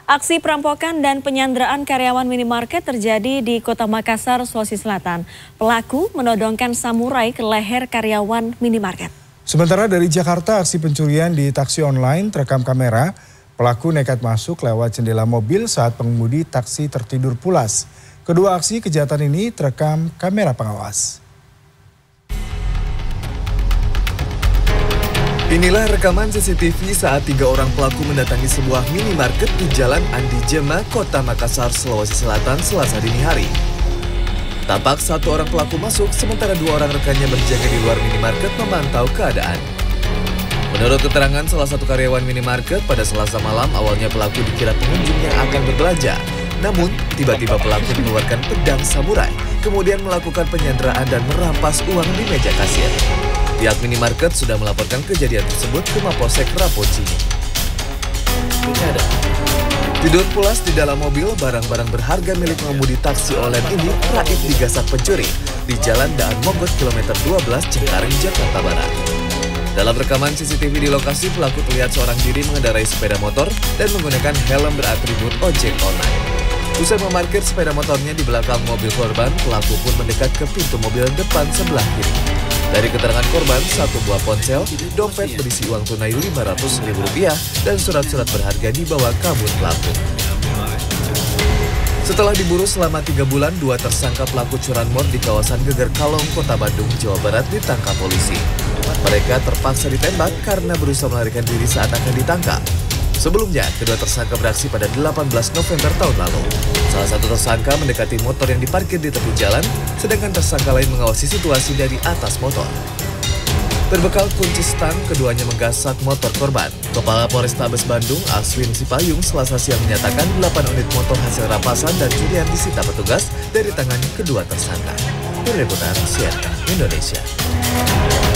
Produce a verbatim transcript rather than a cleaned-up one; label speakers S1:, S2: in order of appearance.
S1: Aksi perampokan dan penyanderaan karyawan minimarket terjadi di Kota Makassar, Sulawesi Selatan. Pelaku menodongkan samurai ke leher karyawan minimarket.
S2: Sementara dari Jakarta, aksi pencurian di taksi online terekam kamera. Pelaku nekat masuk lewat jendela mobil saat pengemudi taksi tertidur pulas. Kedua aksi kejahatan ini terekam kamera pengawas.
S3: Inilah rekaman C C T V saat tiga orang pelaku mendatangi sebuah minimarket di Jalan Andi Jema, Kota Makassar, Sulawesi Selatan, Selasa dini hari. Tampak satu orang pelaku masuk, sementara dua orang rekannya berjaga di luar minimarket memantau keadaan. Menurut keterangan salah satu karyawan minimarket, pada Selasa malam awalnya pelaku dikira pengunjung yang akan berbelanja. Namun, tiba-tiba pelaku mengeluarkan pedang samurai, kemudian melakukan penyanderaan dan merampas uang di meja kasir. Pihak minimarket sudah melaporkan kejadian tersebut ke Mapolsek Rapocini. Tidur pulas di dalam mobil, barang-barang berharga milik pengemudi taksi online ini raib digasak pencuri di Jalan Daan Mogot kilometer dua belas Cengkareng, Jakarta Barat. Dalam rekaman C C T V di lokasi, pelaku terlihat seorang diri mengendarai sepeda motor dan menggunakan helm beratribut ojek online. Usai memarkir sepeda motornya di belakang mobil korban, pelaku pun mendekat ke pintu mobil depan sebelah kiri. Dari keterangan korban, satu buah ponsel, dompet berisi uang tunai lima ratus ribu rupiah, dan surat-surat berharga dibawa kabur pelaku. Setelah diburu selama tiga bulan, dua tersangka pelaku curanmor di kawasan Geger Kalong, Kota Bandung, Jawa Barat ditangkap polisi. Mereka terpaksa ditembak karena berusaha melarikan diri saat akan ditangkap. Sebelumnya, kedua tersangka beraksi pada delapan belas November tahun lalu. Salah satu tersangka mendekati motor yang diparkir di tepi jalan, sedangkan tersangka lain mengawasi situasi dari atas motor. Berbekal kunci stang, keduanya menggasak motor korban. Kepala Polrestabes Bandung, Aswin Sipayung, Selasa siang menyatakan delapan unit motor hasil rampasan dan curian disita petugas dari tangan kedua tersangka. Tim Liputan C N N Indonesia.